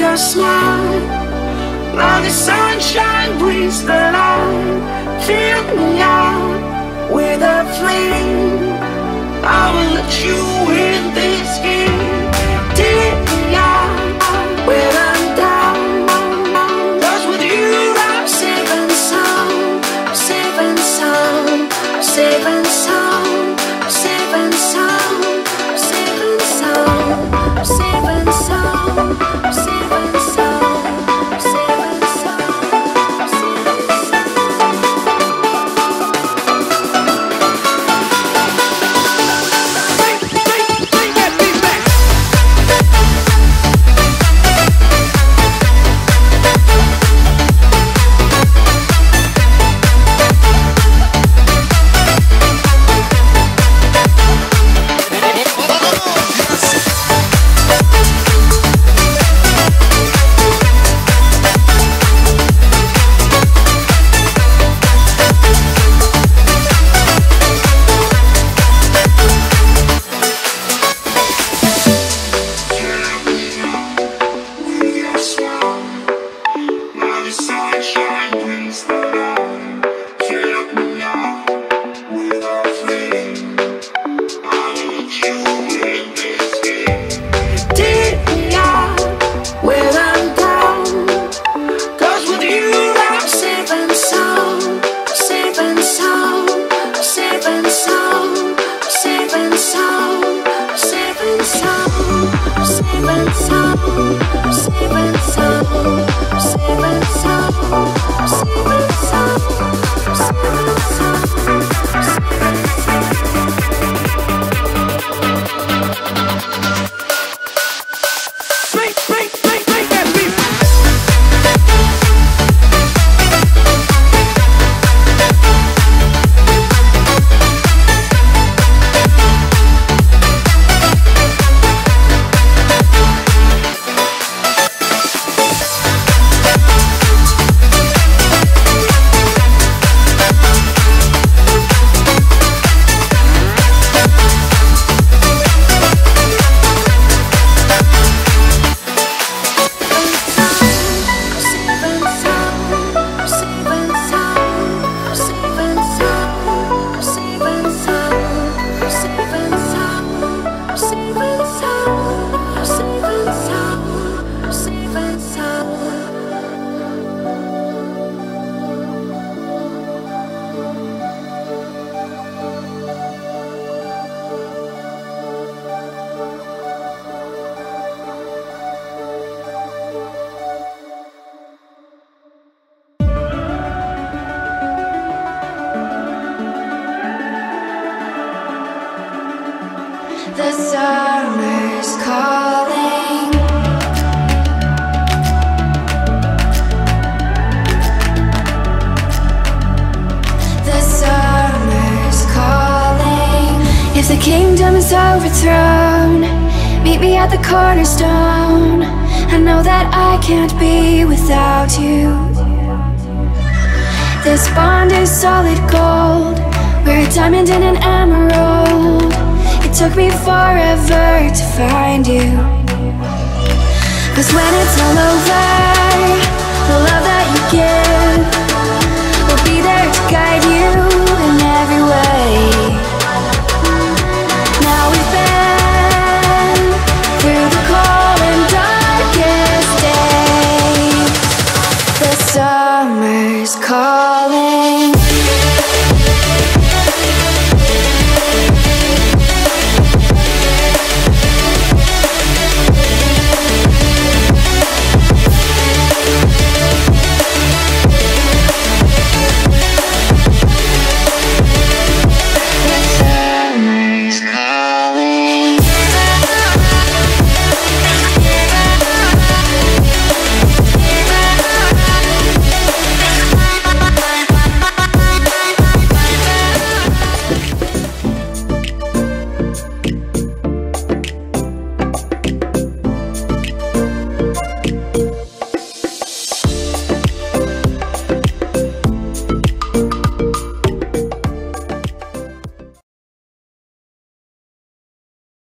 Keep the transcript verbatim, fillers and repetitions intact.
your smile. Now the sunshine brings the light. Fill me out with a flame. I will let you in this game. Take me out when I'm down. 'Cause with you I'm safe and sound. Safe and sound. Safe and sound. Safe and sound. Safe and sound. Safe and sound. Safe and sound. Safe and sound. The summer's calling. The summer's calling. If the kingdom is overthrown, meet me at the cornerstone. I know that I can't be without you. This bond is solid gold. We're a diamond and an emerald. It took me forever to find you. 'Cause when it's all over, the love that you give